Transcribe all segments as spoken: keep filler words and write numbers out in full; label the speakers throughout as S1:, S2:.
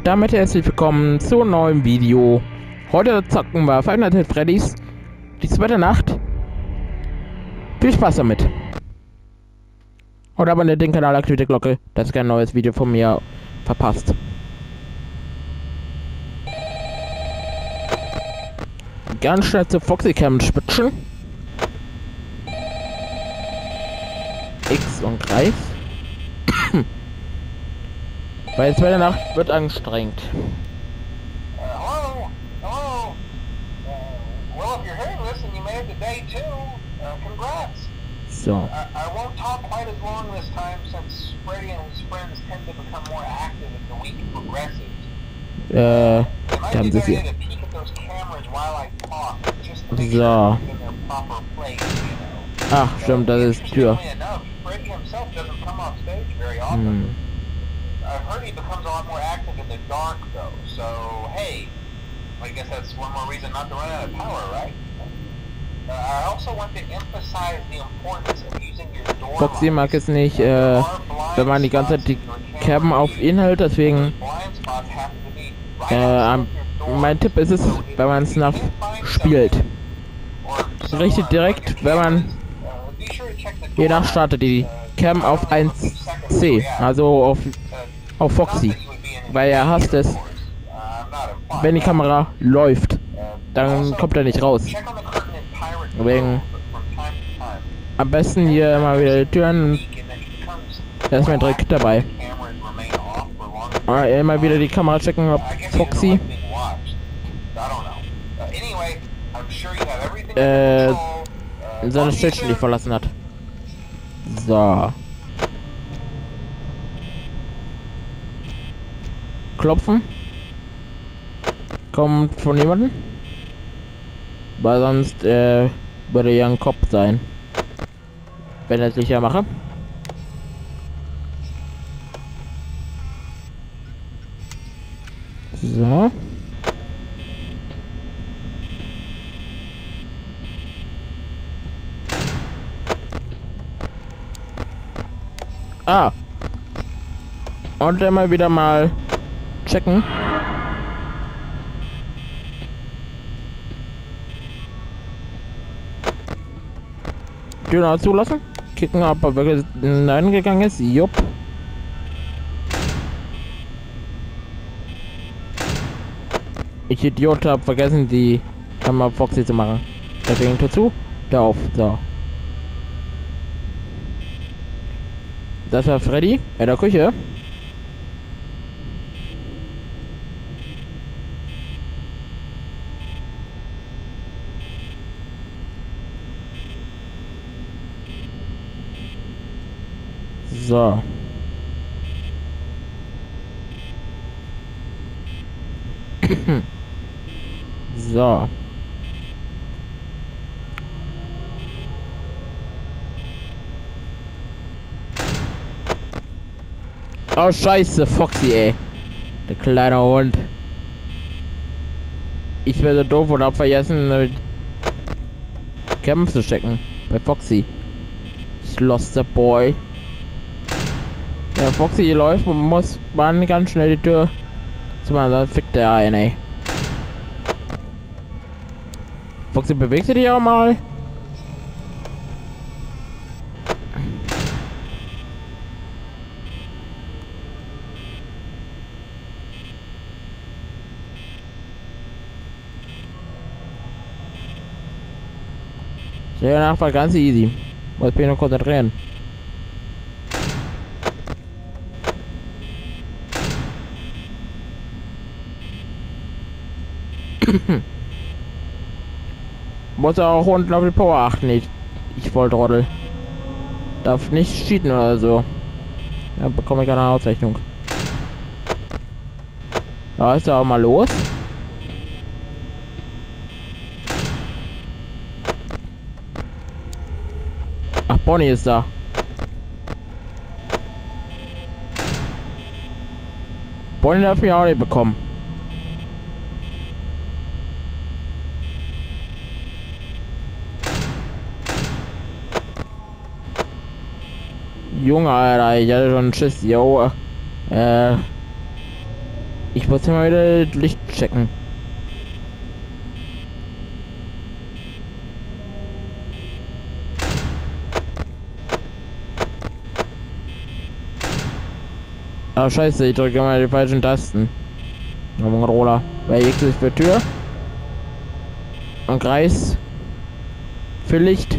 S1: damit herzlich willkommen zu einem neuen Video. Heute zocken wir Five Nights at Freddy's die zweite Nacht. Viel Spaß damit. Und abonniert den Kanal, aktiviert die Glocke, dass ihr kein neues Video von mir verpasst. Ganz schnell zu Foxy Cam switchen. X und Kreis. Weil die zweite Nacht wird anstrengend.
S2: Uh, hello? Hello? Uh, well, if you're hearing this and you made it to day two, uh, congrats.
S1: So.
S2: I, I won't talk quite as long this time since Freddy and his friends tend to become more active as the week progresses.
S1: Äh,
S2: It might
S1: da haben
S2: be
S1: sie
S2: better
S1: sie.
S2: to peek at those cameras while I talk, just to make
S1: So.
S2: sure they're in their proper place, you know.
S1: Ach, stimmt, das ist die Tür.
S2: Interestingly enough, Freddy himself doesn't come off stage very often.
S1: Hm.
S2: I've heard he becomes a lot more active in the dark, though, so, hey, I guess that's one more reason not to run out of power, right? Uh, I also want to emphasize the importance of using your door
S1: Foxy
S2: locks.
S1: mag es nicht, äh, wenn man die ganze Zeit die Cam auf ihn hält, deswegen,
S2: Blind spots happen to be right
S1: äh,
S2: outside
S1: am-
S2: your door.
S1: mein Tipp ist es, wenn man Snuff spielt. Richtet direkt, wenn man, je nach startet die Cam auf eins C, also auf, auf Foxy, weil er hasst es, wenn die Kamera läuft, dann kommt er nicht raus. Deswegen am besten hier immer wieder die Türen, da ist mein Trick dabei. Äh, immer wieder die Kamera checken, ob Foxy äh, seine Schildchen nicht verlassen hat. So. Klopfen. Kommt von jemandem. Weil sonst äh, würde ja ein Kopf sein. Wenn er es sicher mache. So. Ah. Und immer wieder mal checken. Türen zulassen. Kicken, ob er wirklich hineingegangen ist. Jupp. Ich Idiot hab vergessen, die Kamera Foxy zu machen. Deswegen Tür zu, Tür auf. So. Das war Freddy in der Küche. So. So. Oh Scheiße, Foxy, ey. Der kleine Hund. Ich wäre so doof und hab vergessen, Kämpfe zu checken. Bei Foxy. Ich lost the boy. Ja, Foxy hier läuft und muss man ganz schnell die Tür zu machen, sonst fickt der ein, ey. Foxy, bewegt sich auch mal. Der Nachbar war ganz easy. Muss mich nur konzentrieren. Muss auch unten auf die Power achten. Ich, ich wollte Trottel. Darf nicht cheaten oder so. Da bekomme ich keine Auszeichnung. Da ist er auch mal los. Ach, Bonnie ist da. Bonnie darf mich auch nicht bekommen. Junge, Alter, ich hatte schon Schiss, yo. Äh. Ich muss ja mal wieder das Licht checken. Ah, scheiße, ich drücke mal die falschen Tasten. Roller. Weil ich sich für Tür. Und Kreis. Für Licht.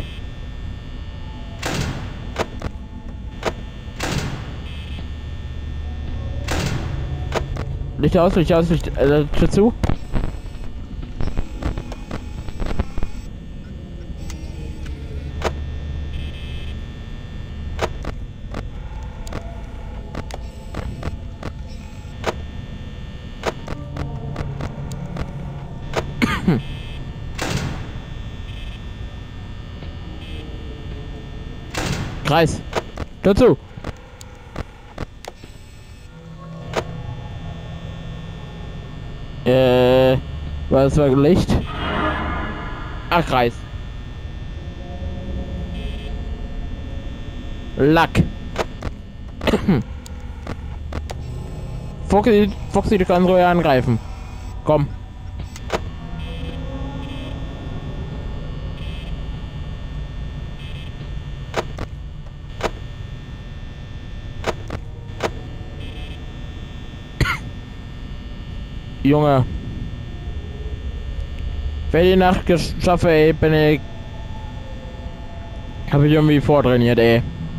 S1: Licht aus, Licht aus, Licht äh, Tür zu. Kreis. Tür zu. Äh, was war Licht? Ach, Kreis. Lack. Foxy, Foxy, du kannst ruhig angreifen. Komm. Junge. Wenn die Nacht geschafft, ey, bin ich... Hab ich irgendwie vortrainiert, ey.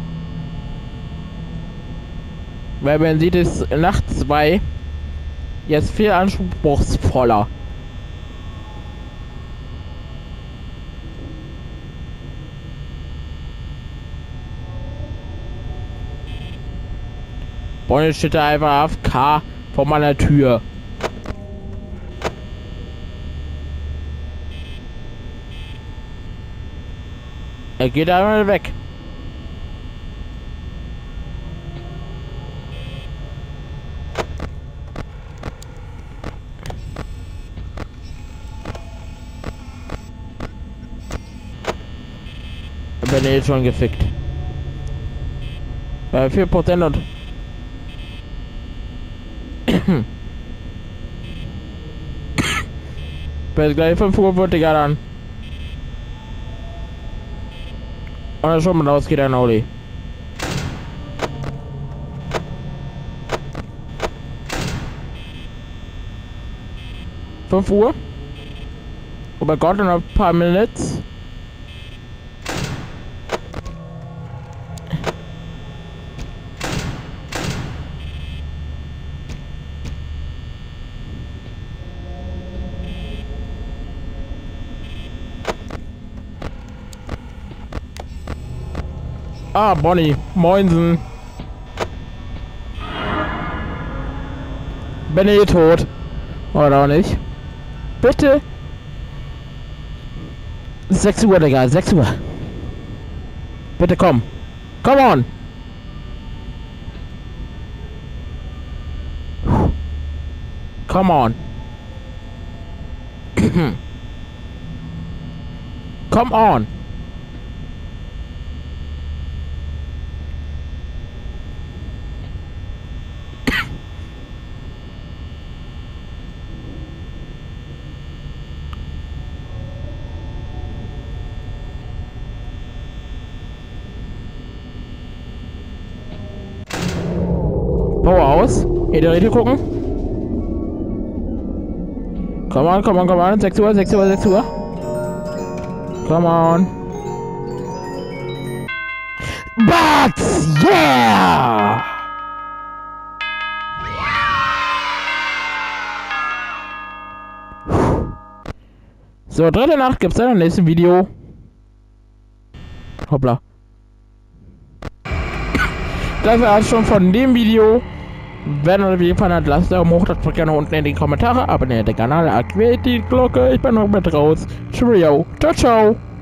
S1: Weil man sieht, es Nacht zwei jetzt viel anspruchsvoller. Und jetzt steht da einfach A F K vor meiner Tür. Er geht einmal weg. Bin ich schon gefickt. Bei vier Prozent und bis gleich fünf Uhr wird die gerade an. Und dann schon mal raus geht ein Audi. fünf Uhr. Oh mein Gott, in ein paar Minuten. Ah, Bonnie. Moinsen. Bin ich tot? Oder auch nicht? Bitte? sechs Uhr, Digga. sechs Uhr. Bitte komm. Come on. Come on. Come on. Power aus. Hier die Räte gucken. Come on, come on, come on. sechs Uhr, sechs Uhr, sechs Uhr. Come on. Bats! Yeah! So, dritte Nacht gibt's dann im nächsten Video. Hoppla. Das war's schon von dem Video. Wenn euch gefallen hat, lasst Daumen hoch, das drückt gerne unten in die Kommentare, abonniert den Kanal, aktiviert die Glocke. Ich bin noch mit raus. Cheerio. Ciao, ciao.